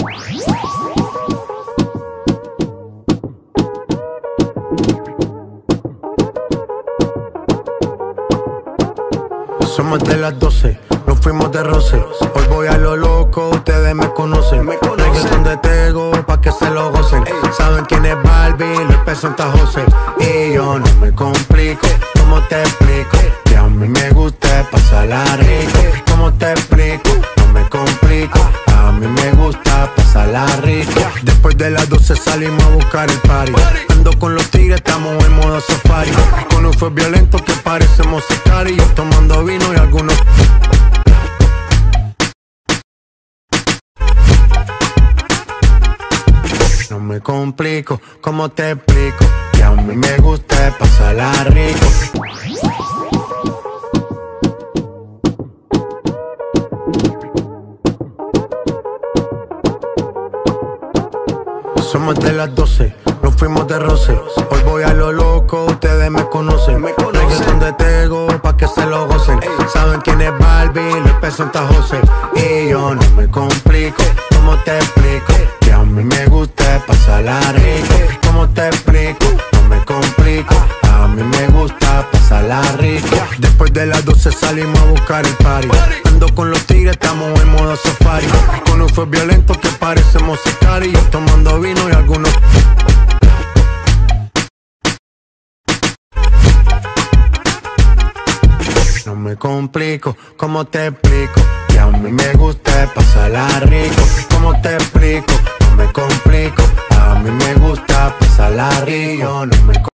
Somos de las 12, nos fuimos de roce. Hoy voy a lo loco, ustedes me conocen. Reggaeton de Tego, pa' que se lo gocen. Saben quién es Barbie, Luis P. Santa José. Y yo no me complico, ¿cómo te explico? Que a mí me gusta pasarla rico. ¿Cómo te explico? No me complico, a mí me gusta pasarla rico. Después de las 12 salimos a buscar el party. Ando con los tigres, estamos en modo safari. Con un fue violento que parecemos y yo tomando vino y algunos. No me complico, ¿cómo te explico? Que a mí me gusta pasarla rico. Somos de las 12, nos fuimos de roce. Hoy voy a lo loco, ustedes me conocen. Reggaeton de Tego, pa' que se lo gocen. Saben quién es Barbie, Luis P. Santa José. Y yo no me complico, ¿cómo te explico? Que a mí me gusta pasarla rico. ¿Cómo te explico? No me complico, a mí me gusta pasarla rico. Después de las 12 salimos a buscar el party. Ando con los tigres, estamos en modo safari. Con un fue violento que parecemos y yo tomando vino y algunos. No me complico, ¿cómo te explico? Que a mí me gusta pasarla rico. ¿Cómo te explico? No me complico, a mí me gusta pasarla rico. No me